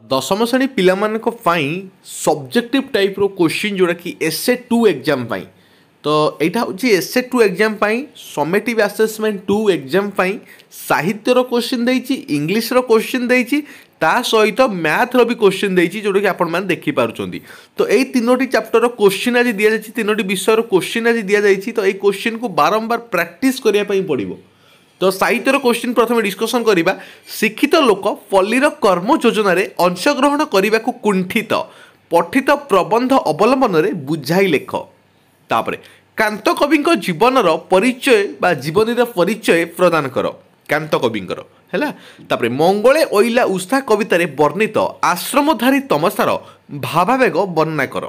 दशम श्रेणी पिलामानक पाई सब्जेक्टिव टाइप रो क्वेश्चन जोड़ा कि एसए 2 एग्जाम पाई तो यहाँ हूँ एसए 2 एग्जाम पाई समेटिव असेसमेंट 2 एग्जाम पाई साहित्य रो क्वेश्चन देइछि इंग्लिश रो क्वेश्चन देइछि ता सहित मैथ रो भी क्वेश्चन देइछि जोड़ा कि आपण माने देखि पारुचंदी। तो एई तीनोटी चैप्टर रो क्वेश्चन आज दिया जाइछि तीनोटी विषय रो क्वेश्चन आज दिया जाइछि तो एई क्वेश्चन को बारंबार प्रैक्टिस करिया पई पड़िबो। तो साहित्यर क्वेश्चन प्रथम डिस्कसन करिबा शिक्षित लोक पल्लीर कर्म योजना रे अंशग्रहण करने को कुंठित पठित प्रबंध अवलंबन रे बुझाई लेख। तापरे कांत कविंक जीवनर परिचय बा जीवनीर परिचय प्रदान कर कांत कविंकर हैला। तापरे मंगले ओइला उस्ता कवितार वर्णित आश्रमधारी तमसार भावावेग वर्णना कर।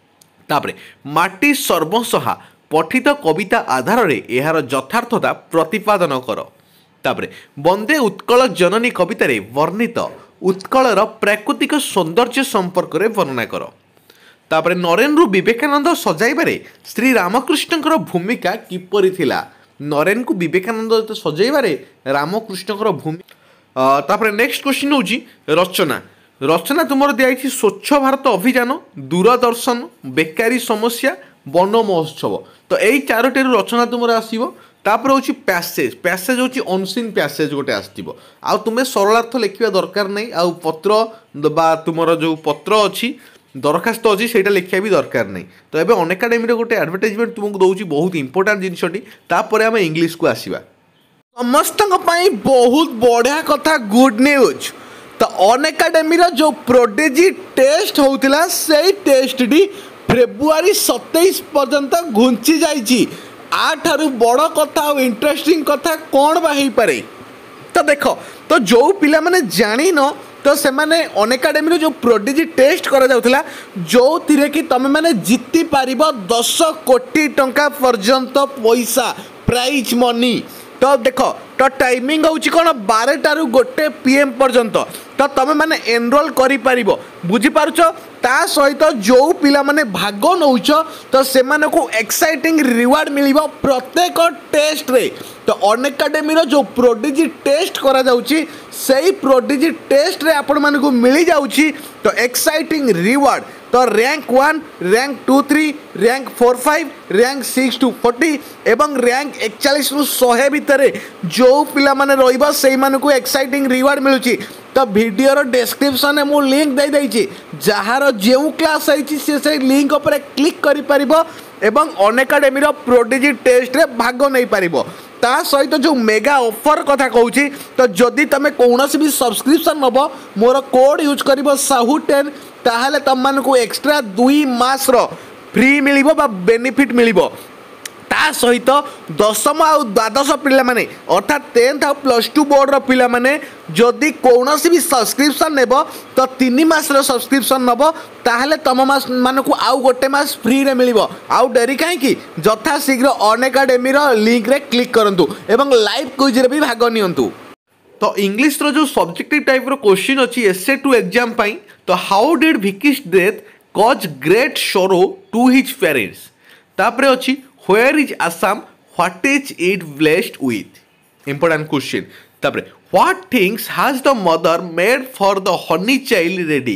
तापरे माटी सर्वसहा पठित कविता आधार रे एहार यथार्थता प्रतिपादन कर। तापरे वंदे उत्कल जननी कवितार वर्णित उत्कलर प्राकृतिक सौंदर्य संपर्क रे वर्णना कर। तापरे नरेन्द्र विवेकानंद सजाइबारे श्री रामकृष्णकर भूमिका किपरि थिला नरेन को विवेकानंद सजाइबारे रामकृष्णकर भूमिका। तापरे नेक्स्ट क्वेश्चन होची रचना रचना तुमर दिया स्वच्छ भारत अभियान दूरदर्शन बेकारी समस्या वन महोत्सव तो यही चारोटी रचना तुम आसो। तापर हूँ पैसेज पैसेज हूँ अनसीन पैसेज गोटे आसो आ तुम्हें सरलार्थ लिखा दरकार नहीं आ पत्र बा तुम जो पत्र अच्छी दरखास्त अच्छी से लिखा भी दरकार नहीं। तो ये अनएकाडेमी गोटे एडवर्टाइजमेंट तुमको दूसरी बहुत इंपोर्टाट जिनटी तापर आम इंग्लीश को आसवा समस्त बहुत बढ़िया कथा गुड न्यूज। तो अनएकाडेमी जो प्रोडेजी टेस्ट होता से टेस्ट टी फेब्रुआरी 27 पर्यंत घुंची जाइए आठारु बड़ कथा और इंटरेस्टिंग कथा कौन बा हो पारे। तो देख तो जो पिला माने जानी न तो से माने अनएकाडेमी जो प्रोडिजी टेस्ट करा जाउथला जो थिरे कि तमे माने जिति पारिबो 10 कोटी टंका पर्यंत पैसा प्राइज मनी। तो देख तो टाइमिंग होची कोन 12 रु 1 PM पर्यंत तो तमे माने एनरोल करि पारिबो बुझी पारुछ। ता सहित जो पिला माने भाग नौच तो से माने को एक्साइटिंग रिवार्ड मिलिबो प्रत्येक टेस्ट रे। तो अनएकाडेमी जो प्रोडिजी टेस्ट करा जाउची सेही प्रोडिजी टेस्ट रे आपण माने को मिली जाउची तो एक्साइटिंग रिवार्ड। तो rank 1 rank 2 3 rank 4 5 rank 6 to 40 एवं रैंक 41 रु 100 भितर जो पिला माने रहिबा सेही माने को एक्साइटिंग रिवार्ड मिलुची। तो वीडियो डिस्क्रिप्शन में मुझे लिंक दे देइछि जार जो क्लास है से लिंक पर क्लिक करि परिबो एवं अनएकाडेमी प्रोडिजी टेस्ट रे भाग नहीं पारिबो। ता सहित जो मेगा ऑफर कथा कहूँ तो जदि तुम कौन भी सब्सक्रिप्शन नब मोर कोड यूज कर साहू 10 ताहले तुम मान को एक्स्ट्रा 2 मास फ्री मिलिबो बा बेनिफिट मिलिबो। ता सहित दशम आउ द्वादश पिला माने अर्थात 10th आउ +2 बोर्ड रो पिला माने जदि कौनसी भी सब्सक्रिप्शन नेब तो 3 मास रो सब्सक्रिप्शन नब ताहले तम मास मान को आउ गोटे मास फ्री रे मिलिबो। आउ डेरी काहे कि जथा शीघ्र अनएकाडेमी रो लिंक रे क्लिक करंतु एवं लाइव क्विज रे भी भाग नियंतु। तो इंग्लिश रो जो सब्जेक्टिव टाइप रो क्वेश्चन अछि एसए 2 एग्जाम पाई तो how did Vicky's death cause great sorrow to his parents. तापरे अछि Where is Assam? What is it blessed with? Important question. तापरे what things has the mother made for the honey child ready?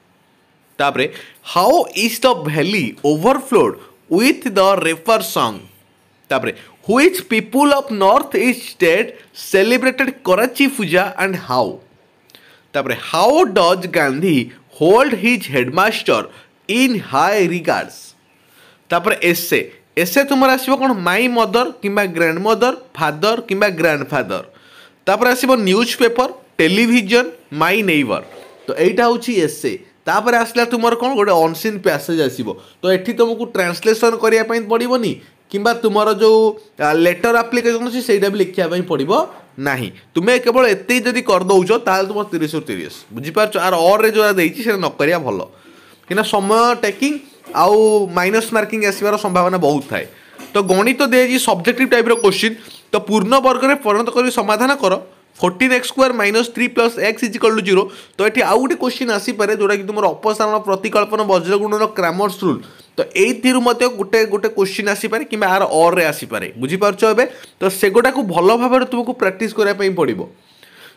तापरे how is the valley overflowed with the river song? तापरे which people of north east state celebrated Karachi Puja and how? तापरे how does Gandhi hold his headmaster in high regards? तापरे essay एसे तुम आसो कौन my mother कि grandmother father कि grandfather. तापर आसो newspaper television my neighbour तो यहाँ हूँ एसे। तापर आसला तुम कौन गोटे अनसीन पैसेज आसो तो ये तुमको ट्रांसलेसन करने पड़ोनी कि तुम जो लेटर आप्लिकेसन अच्छी से भी लिखापी पड़ो ना। तुम्हें केवल एत जदि करदौ तुम 30 रु 30 बुझीपार आर और जो देती नक भल कि समय टेकिंग आउ माइनस मार्किंग आसबार संभावना बहुत थाए। तो गणित दिए सब्जेक्टिव टाइप क्वेश्चन तो पूर्ण वर्ग में परिणत कर समाधान कर 14x² - 3 + x = 0। तो ये आउ गोटे क्वेश्चन आसीपे जोटा कि तुम अपसारण प्रतिकल्पन वज्रगुणन क्रामर्स रूल तो यू गोटे गोटे क्वेश्चन आसीपे कि आर और आसीपे बुझीपार। तो से गोटा को भल भाव तुमको प्राक्ट करने पड़ो।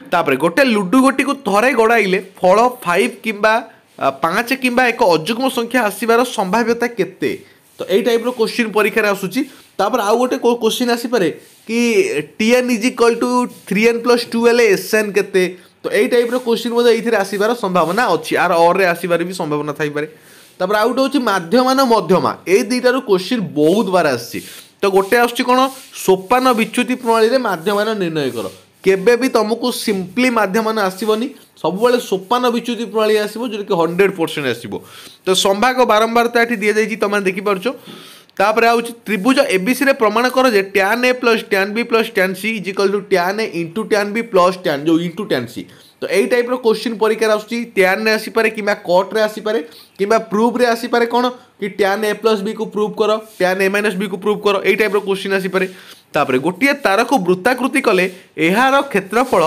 तापर गोटे लुडु गोटी को थरे गड़ाइले फल 5 किंबा 5 किंबा एक अजुग्म संख्या आसबार संभाव्यता केते तो यही टाइप क्वेश्चन परीक्षा आसूची तापर आउ गोटे क्वेश्चन आसीपे कि Tn is equal to 3n+2 हेले Sn केते तो यही टाइप क्वेश्चन ये आसबार संभावना अच्छी आर और रे आसबार भी संभावना थाई पारे तापर आउ गोटे हूँ माध्यमान मध्यमा ये दुईटार क्वेश्चन बहुत बार आसी तो गोटे आसुची कौन सोपान विच्युति प्रणाली माध्यमान निर्णय कर केबे भी तुमको सिंपली माध्यमान आसबनी सब सोपान विच्युति प्रणाली आसो जो कि 100% आसो तो संभाग बारंबार तो ये दि जाइए तुम देखिपार तापर आउच त्रिभुज एबीसी रे प्रमाण कर जे tan a plus tan b plus tan c is equal to tan a into tan b plus tan जो इंटू tan c तो यही टाइप क्वेश्चन परीक्षा आसूची tan रे आसीपारे किंबा कट रे आसीपारे किंबा प्रूफ रे आसीपारे कौन कि tan a प्लस b को प्रूव कर tan a माइनस b को प्रूव कर यही टाइप क्वेश्चन आसीपारे तापर गोटे तार को वृत्ताकृति कले एहार क्षेत्रफल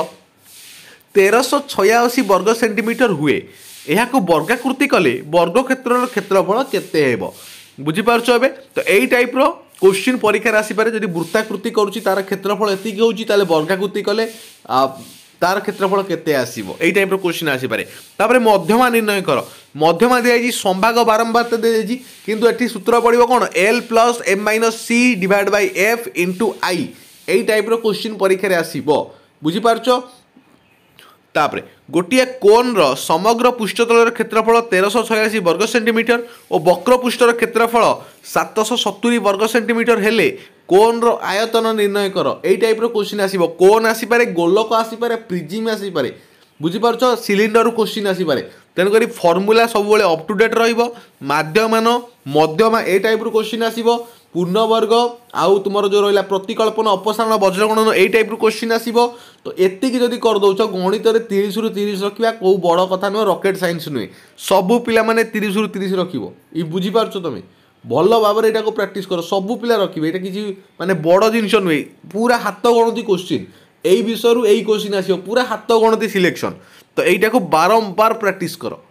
1386 वर्ग सेंटीमीटर हुए यहाँ को वर्गाकृति कले वर्ग क्षेत्र क्षेत्रफल केते हेबो बुझीपारछ एबे तो यही टाइप क्वेश्चन परीक्षा आसीपारे जदि वृत्ताकृति करूची तार क्षेत्रफल एतिक होउची ताले वर्गाकृति कले तार क्षेत्रफल केते आसीबो एही टाइप क्वेश्चन आसीपारे तापर मध्यमा निर्णय कर मध्यमा दिया संभाग बारंबार तो दिया किंतु एठी सूत्र पड़िबो कोन l plus m minus c divide by f into i एही टाइप क्वेश्चन परीक्षा आसीबो बुझीपारछ तापर गोटे कोन रो समग्र पृष्ठतल क्षेत्रफल 1386 वर्ग सेंटीमीटर और वक्र पृष्ठर क्षेत्रफल 770 वर्ग सेंटीमीटर हेले कोन रो आयतन निर्णय कर एई टाइप रो क्वेश्चन आसीबो कोन आसीपारे गोलक आसीपारे प्रिज्म आसीपारे बुझीपारछ सिलिंडर क्वेश्चन आसीपारे तेणुक फर्मूला सब अप टू डेट रहिबो माध्यमान मध्यमा ए टाइप रो क्वेश्चन आसीबो पूर्णवर्ग आउ तुम जो रहा प्रतिकल्पन अपसारण वज्रगणन यही टाइप क्वेश्चन आसो तो एतिक जदि कर दौच गणित 30 रु 30 रखा कौ बड़ कथा नुहे रॉकेट साइंस नुहे सबू पिला माने 30 रु 30 रखिबो ई बुझीपारछ तुम भल भाव में यहाँ प्रैक्टिस कर सबू पिला रखिए ये किसी माने बड़ जिनस नुहे पूरा हाथ गणती क्वेश्चन यही विषय यही क्वेश्चन आसो पूरा हाथ गणती सिलेक्शन तो यहीटा को बारंबार प्रैक्टिस कर